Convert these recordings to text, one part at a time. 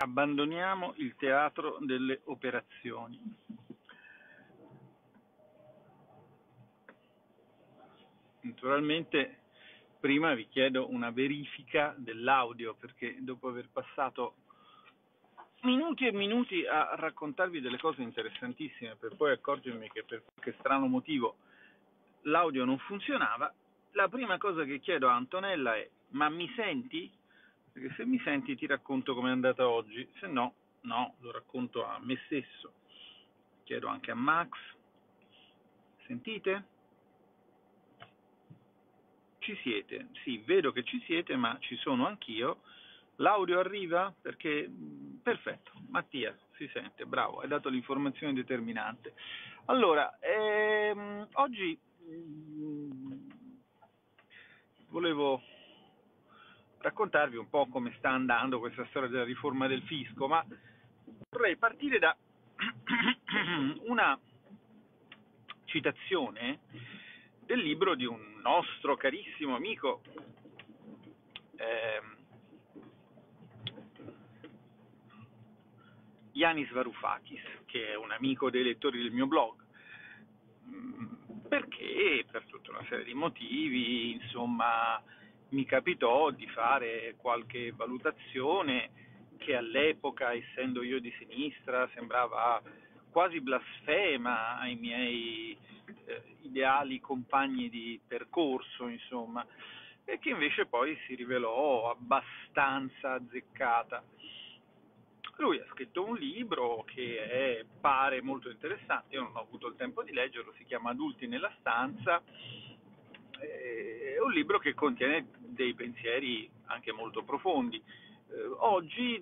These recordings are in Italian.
Abbandoniamo il teatro delle operazioni. Naturalmente prima vi chiedo una verifica dell'audio, perché dopo aver passato minuti e minuti a raccontarvi delle cose interessantissime per poi accorgermi che per qualche strano motivo l'audio non funzionava, la prima cosa che chiedo a Antonella è: ma mi senti? Perché se mi senti ti racconto com'è andata oggi, se no, lo racconto a me stesso. Chiedo anche a Max: sentite? Ci siete? Sì, vedo che ci siete, ma ci sono anch'io. L'audio arriva? Perché perfetto, Mattia si sente, bravo, hai dato l'informazione determinante. Allora, oggi volevo raccontarvi un po' come sta andando questa storia della riforma del fisco, ma vorrei partire da una citazione del libro di un nostro carissimo amico, Yanis Varoufakis, che è un amico dei lettori del mio blog, perché per tutta una serie di motivi, insomma, mi capitò di fare qualche valutazione che all'epoca, essendo io di sinistra, sembrava quasi blasfema ai miei ideali compagni di percorso, insomma, e che invece poi si rivelò abbastanza azzeccata. Lui ha scritto un libro che pare molto interessante, io non ho avuto il tempo di leggerlo, si chiama Adulti nella stanza, è un libro che contiene dei pensieri anche molto profondi. Oggi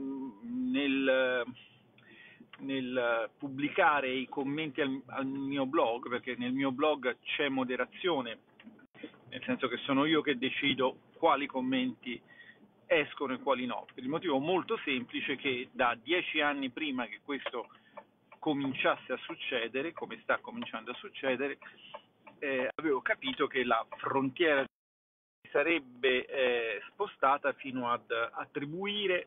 nel pubblicare i commenti al mio blog, perché nel mio blog c'è moderazione, nel senso che sono io che decido quali commenti escono e quali no, per il motivo molto semplice che da 10 anni prima che questo cominciasse a succedere, come sta cominciando a succedere, avevo capito che la frontiera sarebbe spostata fino ad attribuire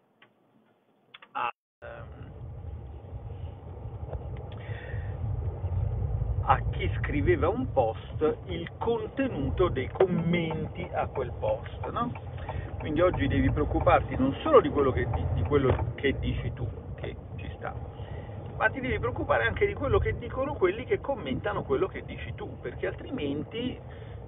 a chi scriveva un post il contenuto dei commenti a quel post, no? Quindi oggi devi preoccuparti non solo di quello che dici tu, che ci sta, ma ti devi preoccupare anche di quello che dicono quelli che commentano quello che dici tu, perché altrimenti,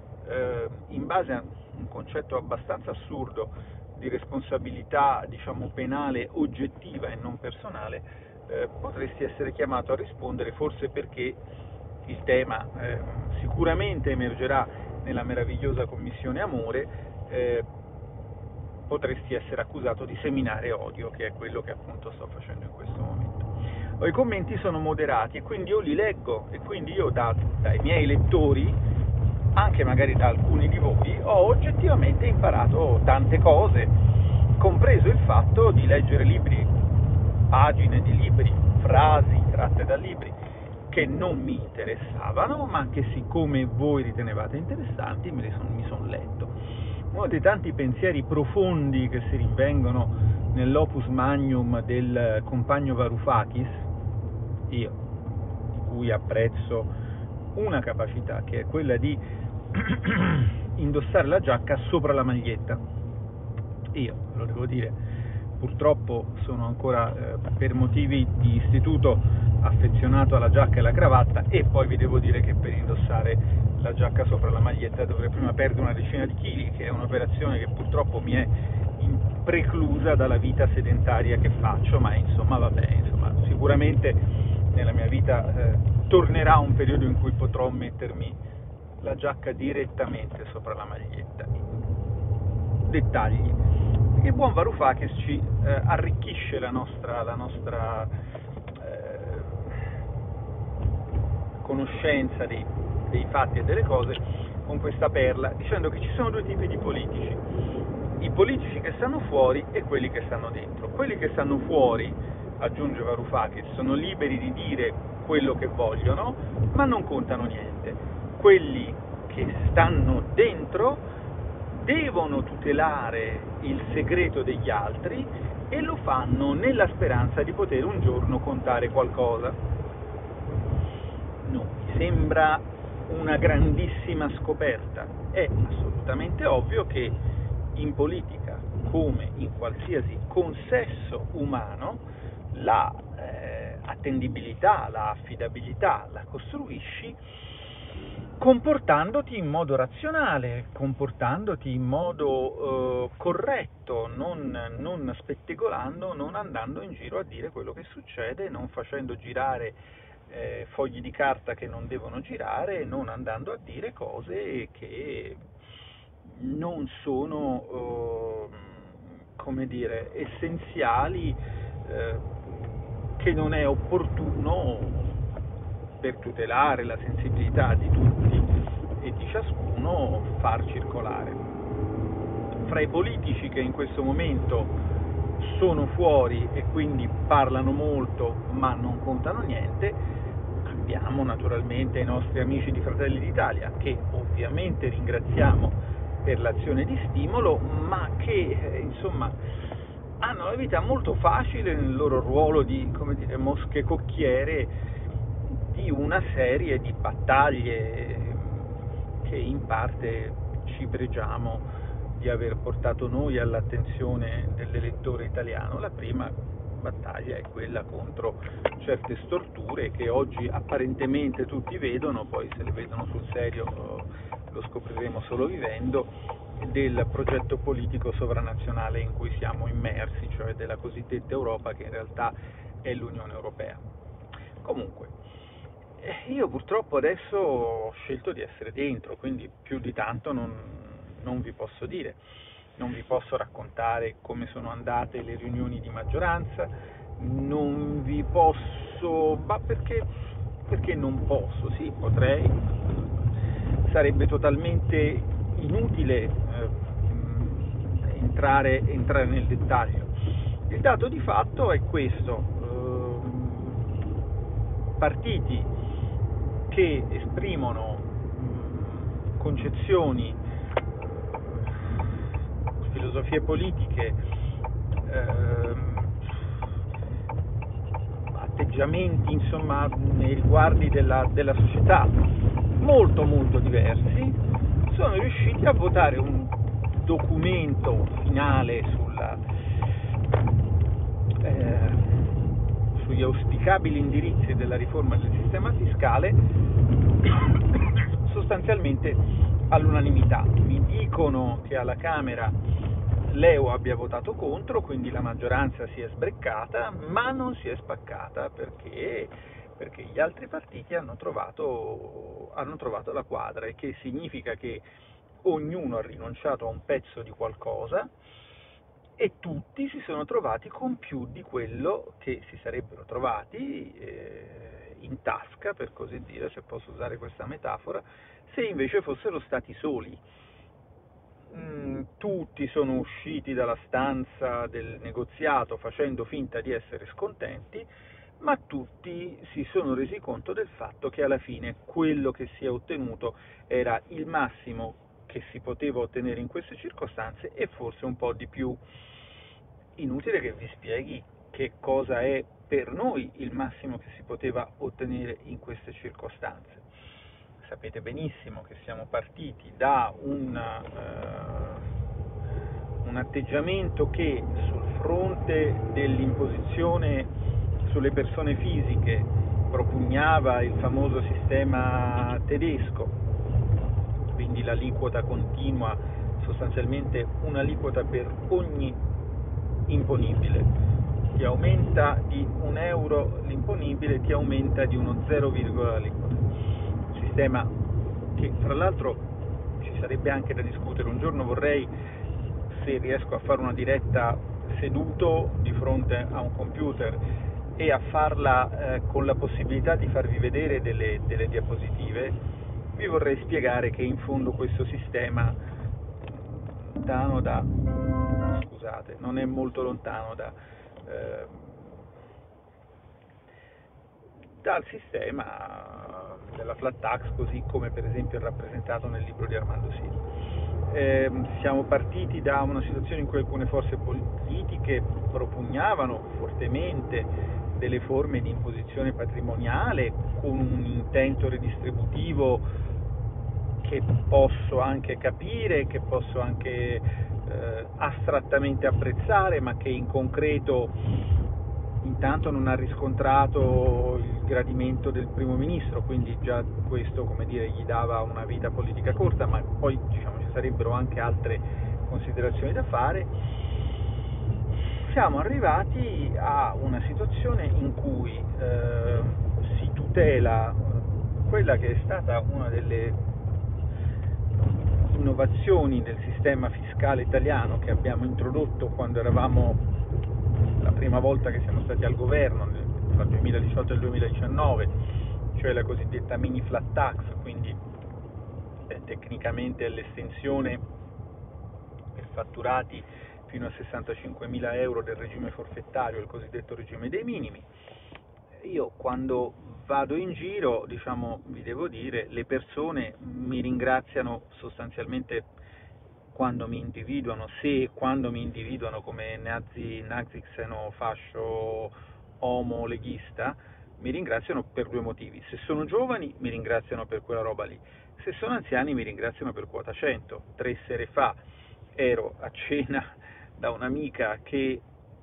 in base a un concetto abbastanza assurdo di responsabilità, diciamo, penale oggettiva e non personale, potresti essere chiamato a rispondere, forse perché il tema sicuramente emergerà nella meravigliosa commissione Amore, potresti essere accusato di seminare odio, che è quello che appunto sto facendo in questo momento. I commenti sono moderati e quindi io li leggo, e quindi io dai miei lettori, anche magari da alcuni di voi, ho oggettivamente imparato tante cose, compreso il fatto di leggere libri, pagine di libri, frasi tratte da libri che non mi interessavano, ma che siccome voi ritenevate interessanti mi sono letto. Uno dei tanti pensieri profondi che si rinvengono nell'opus magnum del compagno Varoufakis, io, di cui apprezzo una capacità, che è quella di indossare la giacca sopra la maglietta. Io, lo devo dire, purtroppo sono ancora per motivi di istituto affezionato alla giacca e alla cravatta, e poi vi devo dire che per indossare la giacca sopra la maglietta dovrei prima perdere una decina di chili, che è un'operazione che purtroppo mi è preclusa dalla vita sedentaria che faccio, ma insomma vabbè, sicuramente nella mia vita tornerà un periodo in cui potrò mettermi la giacca direttamente sopra la maglietta. Dettagli. Il buon Varoufakis ci arricchisce la nostra conoscenza dei fatti e delle cose con questa perla, dicendo che ci sono due tipi di politici: i politici che stanno fuori e quelli che stanno dentro. Quelli che stanno fuori, aggiunge Varoufakis, sono liberi di dire quello che vogliono, ma non contano niente. Quelli che stanno dentro devono tutelare il segreto degli altri e lo fanno nella speranza di poter un giorno contare qualcosa. Non mi sembra una grandissima scoperta. È assolutamente ovvio che in politica, come in qualsiasi consesso umano, la attendibilità, la affidabilità la costruisci comportandoti in modo razionale, comportandoti in modo corretto, non spettegolando, non andando in giro a dire quello che succede, non facendo girare fogli di carta che non devono girare, non andando a dire cose che non sono, come dire, essenziali, che non è opportuno per tutelare la sensibilità di tutti e di ciascuno far circolare. Fra i politici che in questo momento sono fuori e quindi parlano molto ma non contano niente, abbiamo naturalmente i nostri amici di Fratelli d'Italia, che ovviamente ringraziamo per l'azione di stimolo, ma che insomma hanno la vita molto facile nel loro ruolo di, come dire, mosche cocchiere di una serie di battaglie che in parte ci pregiamo di aver portato noi all'attenzione dell'elettore italiano. La prima battaglia è quella contro certe storture che oggi apparentemente tutti vedono, poi se le vedono sul serio lo scopriremo solo vivendo, del progetto politico sovranazionale in cui siamo immersi, cioè della cosiddetta Europa, che in realtà è l'Unione Europea. Comunque, io purtroppo adesso ho scelto di essere dentro, quindi più di tanto non vi posso dire, non vi posso raccontare come sono andate le riunioni di maggioranza, non vi posso, ma perché non posso? Sì, potrei, sarebbe totalmente inutile entrare nel dettaglio. Il dato di fatto è questo: partiti che esprimono concezioni, filosofie politiche, atteggiamenti insomma nei riguardi della società molto molto diversi, sono riusciti a votare un documento finale sugli auspicabili indirizzi della riforma del sistema fiscale sostanzialmente all'unanimità. Mi dicono che alla Camera l'EU abbia votato contro, quindi la maggioranza si è sbreccata, ma non si è spaccata perché gli altri partiti hanno trovato la quadra, il che significa che ognuno ha rinunciato a un pezzo di qualcosa e tutti si sono trovati con più di quello che si sarebbero trovati in tasca, per così dire, se posso usare questa metafora, se invece fossero stati soli. Tutti sono usciti dalla stanza del negoziato facendo finta di essere scontenti, ma tutti si sono resi conto del fatto che alla fine quello che si è ottenuto era il massimo che si poteva ottenere in queste circostanze e forse un po' di più. Inutile che vi spieghi che cosa è per noi il massimo che si poteva ottenere in queste circostanze. Sapete benissimo che siamo partiti da un atteggiamento che sul fronte dell'imposizione sulle persone fisiche propugnava il famoso sistema tedesco, quindi l'aliquota continua, sostanzialmente un'aliquota per ogni imponibile. Ti aumenta di €1 l'imponibile, ti aumenta di uno 0, l'aliquota. Sistema che fra l'altro ci sarebbe anche da discutere. Un giorno vorrei, se riesco a fare una diretta seduto di fronte a un computer e a farla con la possibilità di farvi vedere delle diapositive, vi vorrei spiegare che in fondo questo sistema non è molto lontano dal sistema della flat tax, così come per esempio è rappresentato nel libro di Armando Siri. siamo partiti da una situazione in cui alcune forze politiche propugnavano fortemente delle forme di imposizione patrimoniale con un intento redistributivo che posso anche capire, che posso anche astrattamente apprezzare, ma che in concreto intanto non ha riscontrato il gradimento del primo ministro, quindi già questo, come dire, gli dava una vita politica corta, ma poi diciamo ci sarebbero anche altre considerazioni da fare. Siamo arrivati a una situazione in cui si tutela quella che è stata una delle innovazioni del sistema fiscale italiano che abbiamo introdotto quando eravamo la prima volta che siamo stati al governo, tra il 2018 e il 2019, cioè la cosiddetta mini flat tax, quindi tecnicamente è l'estensione per fatturati fino a 65.000 euro del regime forfettario, il cosiddetto regime dei minimi. Io quando vado in giro, diciamo, vi devo dire, le persone mi ringraziano sostanzialmente quando mi individuano, se e quando mi individuano come nazi xenofascio omo leghista, mi ringraziano per due motivi. Se sono giovani mi ringraziano per quella roba lì, se sono anziani mi ringraziano per quota 100. 3 sere fa ero a cena da un'amica che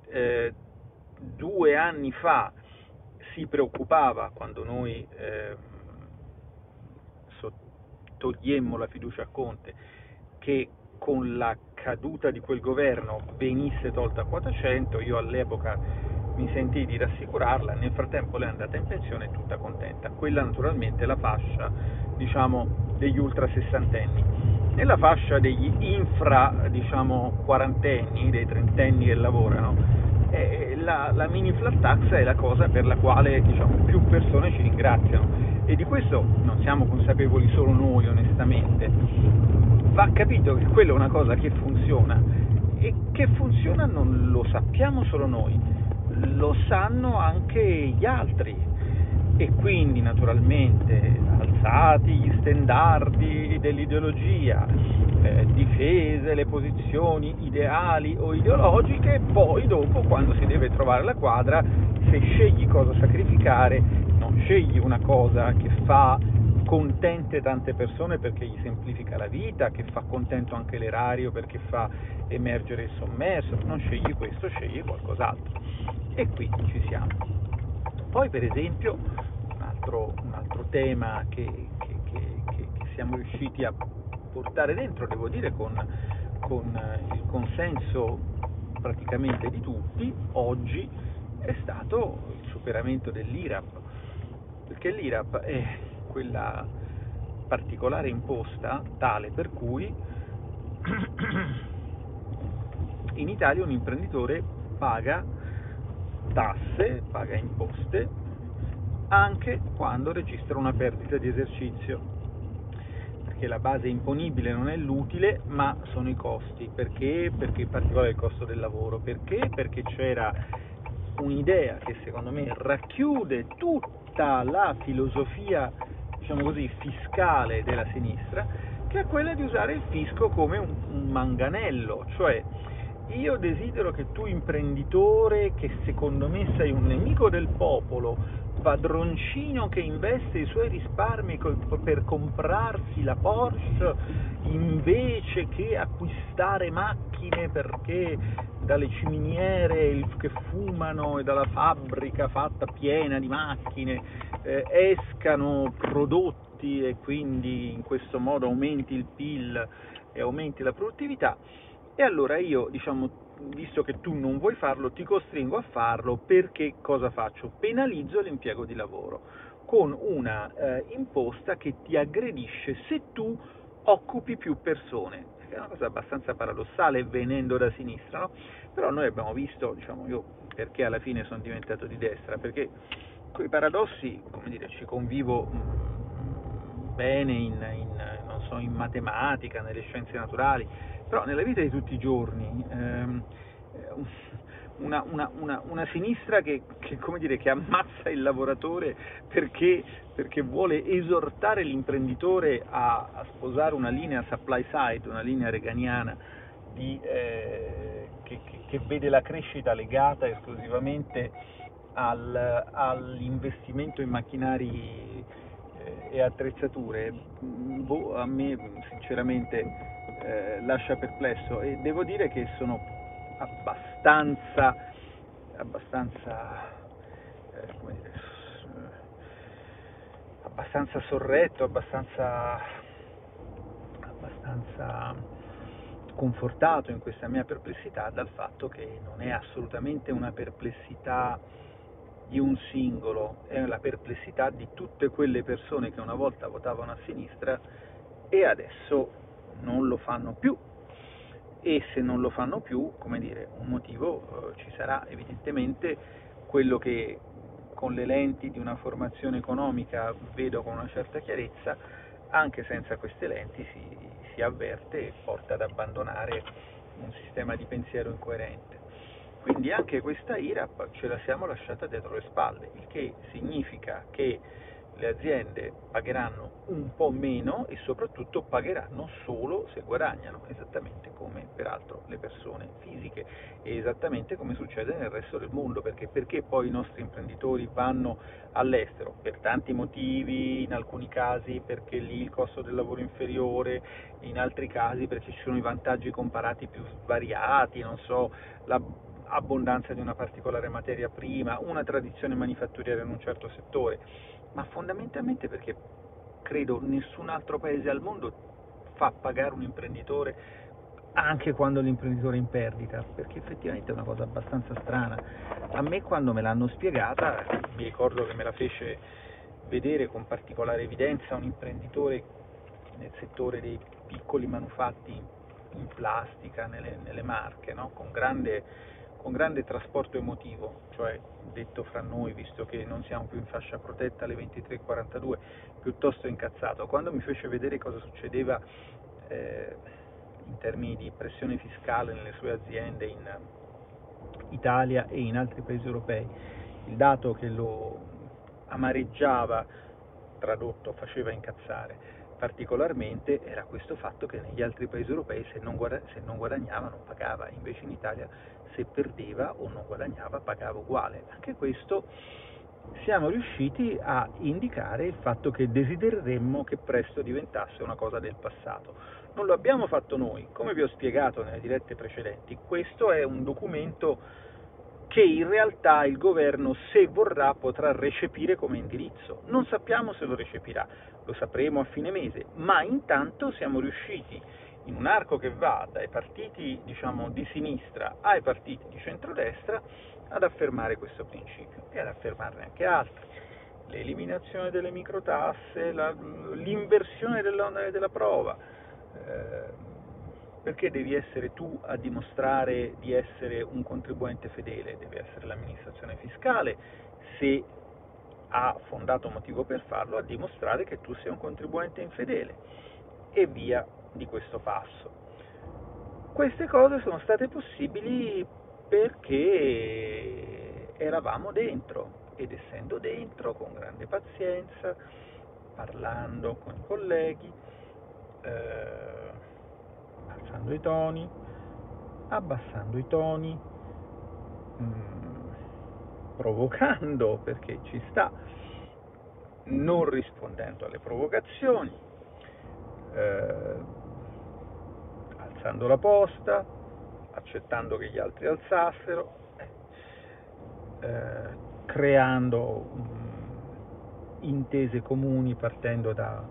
2 anni fa si preoccupava quando noi togliemmo la fiducia a Conte che con la caduta di quel governo venisse tolta quota 100. Io all'epoca mi sentii di rassicurarla, nel frattempo lei è andata in pensione tutta contenta. Quella naturalmente è la fascia, diciamo, degli ultra sessantenni. Nella fascia degli infra, diciamo, quarantenni, dei trentenni che lavorano, la mini flat tax è la cosa per la quale, diciamo, più persone ci ringraziano, e di questo non siamo consapevoli solo noi, onestamente. Va capito che quella è una cosa che funziona, e che funziona non lo sappiamo solo noi, lo sanno anche gli altri, e quindi naturalmente alzati gli stendardi dell'ideologia, difese le posizioni ideali o ideologiche, poi dopo, quando si deve trovare la quadra, se scegli cosa sacrificare, non scegli una cosa che fa contente tante persone perché gli semplifica la vita, che fa contento anche l'erario perché fa emergere il sommerso, non scegli questo, scegli qualcos'altro. E qui ci siamo. Poi per esempio un altro tema che siamo riusciti a portare dentro, devo dire con il consenso praticamente di tutti, oggi è stato il superamento dell'IRAP, perché l'IRAP è quella particolare imposta tale per cui in Italia un imprenditore paga tasse, paga imposte anche quando registra una perdita di esercizio, perché la base imponibile non è l'utile ma sono i costi. Perché in particolare il costo del lavoro? Perché c'era un'idea che secondo me racchiude tutta la filosofia, diciamo così, fiscale della sinistra, che è quella di usare il fisco come un manganello, cioè io desidero che tu, imprenditore, che secondo me sei un nemico del popolo, padroncino che investe i suoi risparmi per comprarsi la Porsche invece che acquistare macchine, perché dalle ciminiere che fumano e dalla fabbrica fatta piena di macchine escano prodotti, e quindi in questo modo aumenti il PIL e aumenti la produttività. E allora io, diciamo, visto che tu non vuoi farlo, ti costringo a farlo, perché cosa faccio? Penalizzo l'impiego di lavoro con una imposta che ti aggredisce se tu occupi più persone. È una cosa abbastanza paradossale venendo da sinistra, no? Però noi abbiamo visto, diciamo, io perché alla fine sono diventato di destra, perché quei paradossi, come dire, ci convivo bene in matematica, nelle scienze naturali, però nella vita di tutti i giorni una sinistra come dire, che ammazza il lavoratore perché vuole esortare l'imprenditore a sposare una linea supply side, una linea reganiana che vede la crescita legata esclusivamente all'investimento in macchinari e attrezzature. A me sinceramente lascia perplesso, e devo dire che sono abbastanza come dire, abbastanza sorretto, abbastanza confortato in questa mia perplessità dal fatto che non è assolutamente una perplessità di un singolo, è la perplessità di tutte quelle persone che una volta votavano a sinistra e adesso non lo fanno più. E se non lo fanno più, come dire, un motivo ci sarà. Evidentemente quello che con le lenti di una formazione economica vedo con una certa chiarezza, anche senza queste lenti si avverte e porta ad abbandonare un sistema di pensiero incoerente. Quindi anche questa IRAP ce la siamo lasciata dietro le spalle, il che significa che le aziende pagheranno un po' meno e soprattutto pagheranno solo se guadagnano, esattamente come peraltro le persone fisiche e esattamente come succede nel resto del mondo, perché poi i nostri imprenditori vanno all'estero? Per tanti motivi, in alcuni casi perché lì il costo del lavoro è inferiore, in altri casi perché ci sono i vantaggi comparati più svariati, non so, l'abbondanza di una particolare materia prima, una tradizione manifatturiera in un certo settore, ma fondamentalmente perché credo nessun altro paese al mondo fa pagare un imprenditore anche quando l'imprenditore è in perdita, perché effettivamente è una cosa abbastanza strana. A me, quando me l'hanno spiegata, mi ricordo che me la fece vedere con particolare evidenza un imprenditore nel settore dei piccoli manufatti in plastica nelle Marche, no? con grande trasporto emotivo, cioè, detto fra noi, visto che non siamo più in fascia protetta alle 23:42, piuttosto incazzato. Quando mi fece vedere cosa succedeva in termini di pressione fiscale nelle sue aziende in Italia e in altri paesi europei, il dato che lo amareggiava, tradotto faceva incazzare particolarmente, era questo fatto che negli altri paesi europei se non guadagnava non pagava, invece in Italia se perdeva o non guadagnava pagava uguale. Anche questo siamo riusciti a indicare il fatto che desidereremmo che presto diventasse una cosa del passato. Non lo abbiamo fatto noi, come vi ho spiegato nelle dirette precedenti, questo è un documento che in realtà il governo, se vorrà, potrà recepire come indirizzo. Non sappiamo se lo recepirà, lo sapremo a fine mese, ma intanto siamo riusciti, in un arco che va dai partiti, diciamo, di sinistra ai partiti di centrodestra, ad affermare questo principio e ad affermarne anche altri. L'eliminazione delle microtasse, l'inversione dell'onere della prova. Perché devi essere tu a dimostrare di essere un contribuente fedele? Deve essere l'amministrazione fiscale, se ha fondato motivo per farlo, a dimostrare che tu sei un contribuente infedele, e via di questo passo. Queste cose sono state possibili perché eravamo dentro, ed essendo dentro, con grande pazienza, parlando con i colleghi, alzando i toni, abbassando i toni, provocando perché ci sta, non rispondendo alle provocazioni, alzando la posta, accettando che gli altri alzassero, creando intese comuni partendo da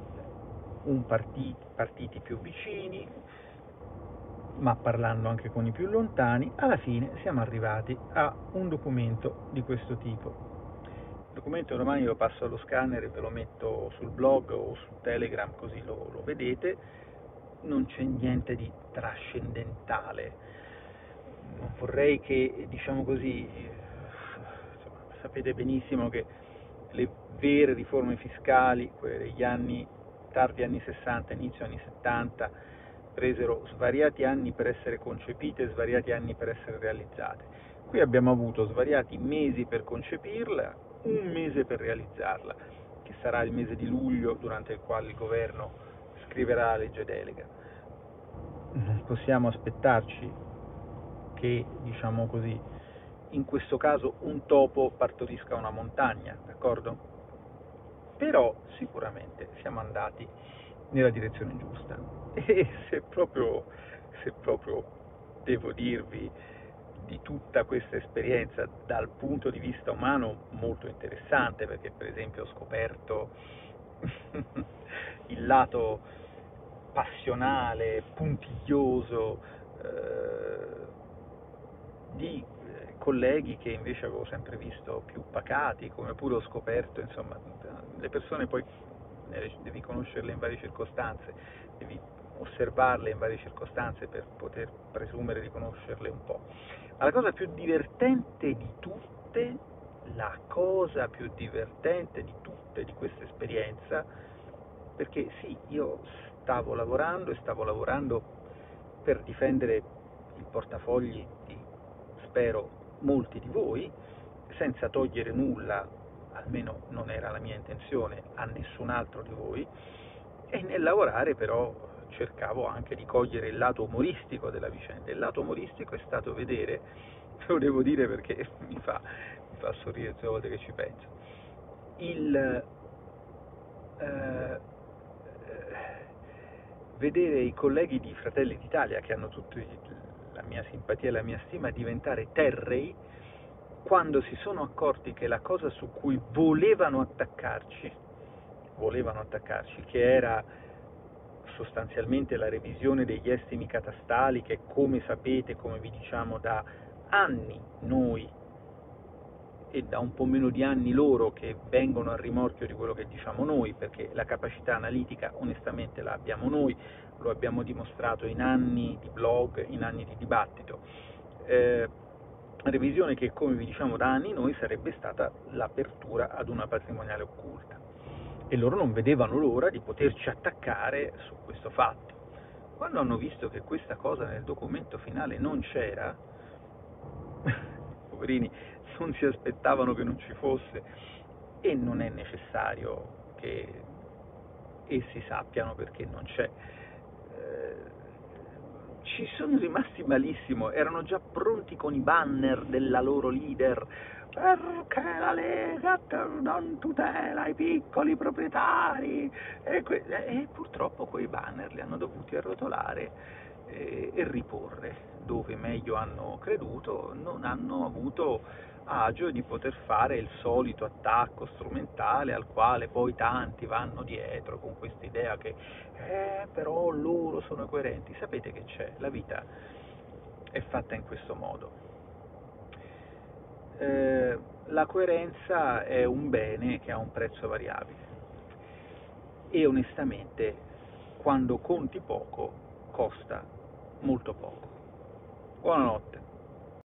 partiti più vicini, ma parlando anche con i più lontani. Alla fine siamo arrivati a un documento di questo tipo. Il documento domani lo passo allo scanner e ve lo metto sul blog o su Telegram, così lo vedete. Non c'è niente di trascendentale. Non vorrei che, diciamo così, sapete benissimo che le vere riforme fiscali, quelle degli tardi anni 60, inizio anni 70, presero svariati anni per essere concepite e svariati anni per essere realizzate. Qui abbiamo avuto svariati mesi per concepirla, un mese per realizzarla, che sarà il mese di luglio, durante il quale il governo scriverà la legge delega. Non possiamo aspettarci che, diciamo così, in questo caso un topo partorisca una montagna, d'accordo? Però sicuramente siamo andati nella direzione giusta. E se proprio devo dirvi di tutta questa esperienza dal punto di vista umano molto interessante, perché per esempio ho scoperto il lato passionale, puntiglioso di colleghi che invece avevo sempre visto più pacati, come pure ho scoperto, insomma, le persone poi devi conoscerle in varie circostanze, devi osservarle in varie circostanze per poter presumere di conoscerle un po'. Ma la cosa più divertente di tutte, la cosa più divertente di tutte di questa esperienza, perché sì, io stavo lavorando e stavo lavorando per difendere il portafogli di, spero, molti di voi, senza togliere nulla, almeno non era la mia intenzione, a nessun altro di voi, e nel lavorare però cercavo anche di cogliere il lato umoristico della vicenda. Il lato umoristico è stato vedere, lo devo dire perché mi fa sorridere tutte le volte che ci penso, vedere i colleghi di Fratelli d'Italia, che hanno tutti la mia simpatia e la mia stima, diventare terrei quando si sono accorti che la cosa su cui volevano attaccarci, che era sostanzialmente la revisione degli estimi catastali, che come sapete, come vi diciamo da anni noi, e da un po' meno di anni loro, che vengono a rimorchio di quello che diciamo noi, perché la capacità analitica onestamente la abbiamo noi, lo abbiamo dimostrato in anni di blog, in anni di dibattito. Revisione che, come vi diciamo da anni noi, sarebbe stata l'apertura ad una patrimoniale occulta, e loro non vedevano l'ora di poterci attaccare su questo fatto. Quando hanno visto che questa cosa nel documento finale non c'era, poverini, non si aspettavano che non ci fosse, e non è necessario che essi sappiano perché non c'è. Ci sono rimasti malissimo, erano già pronti con i banner della loro leader, perché la Lega non tutela i piccoli proprietari, e purtroppo quei banner li hanno dovuti arrotolare e riporre dove meglio hanno creduto. Non hanno avuto agio di poter fare il solito attacco strumentale al quale poi tanti vanno dietro con questa idea che però loro sono coerenti. Sapete che c'è? La vita è fatta in questo modo. La coerenza è un bene che ha un prezzo variabile, e onestamente quando conti poco costa molto poco. Buonanotte.